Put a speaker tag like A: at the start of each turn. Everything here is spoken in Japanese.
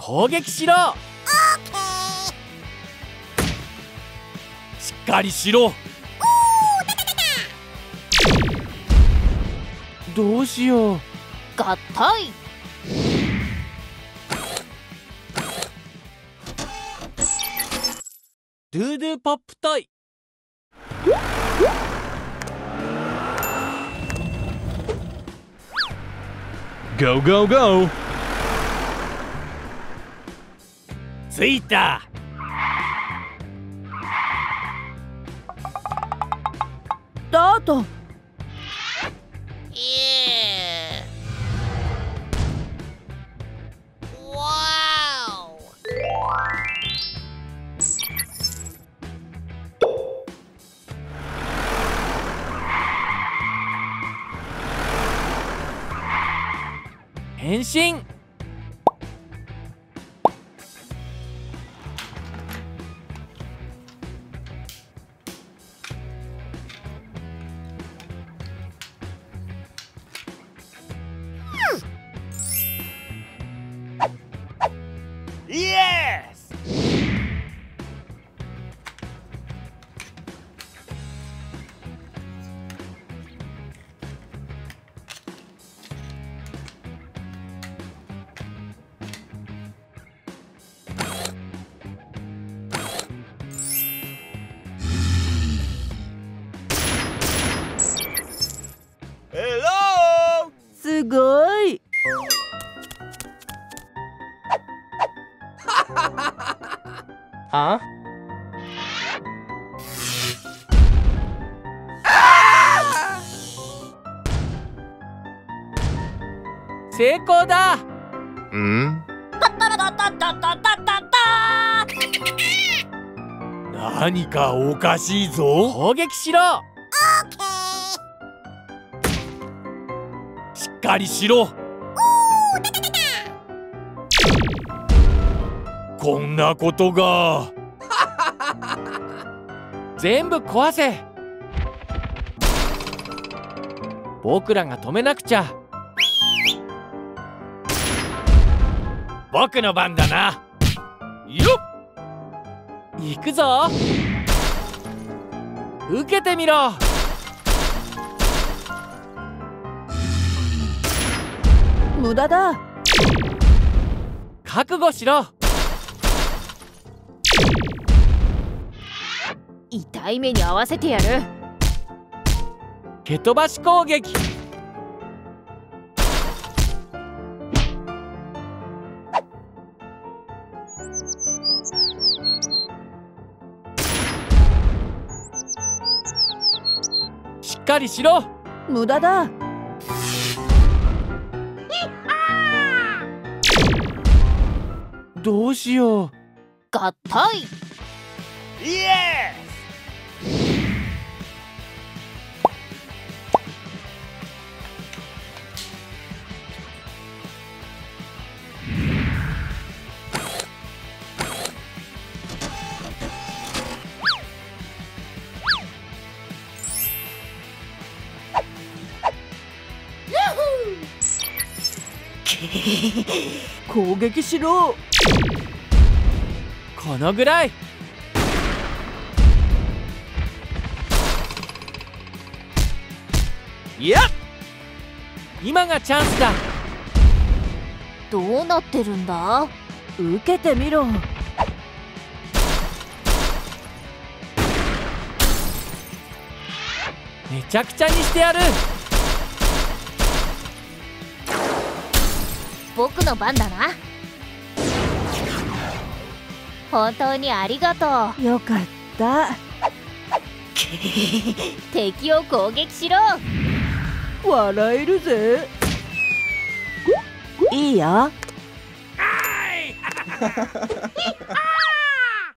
A: 攻撃しろ。しっかりしろ。どうしよう。
B: 合体。
A: ドゥドゥポップトイ。
C: Go, go, go!
A: ついた。
B: スタート。
A: 変身。イエス。
B: すごい。
C: Huh?
A: 成功だ。何かおかしいぞ。攻撃しろ。しっかりしろ。こんなことが。全部壊せ。僕らが止めなくちゃ。僕の番だな。よっ。行くぞ。受けてみろ。
B: 無駄だ。
A: 覚悟しろ。
B: 痛い目に合わせてやる。
A: 蹴飛ばし攻撃。しっかりしろ。
B: 無駄だ。
A: どうしよう。
B: 合体。
A: イエス。
B: 攻撃しろ。
A: このぐらい。いや、今がチャンスだ。
B: どうなってるんだ。受けてみろ。
A: めちゃくちゃにしてやる。
B: 僕の番だな。本当にありがとう。よかった。敵を攻撃しろ。笑えるぜ。いいよ。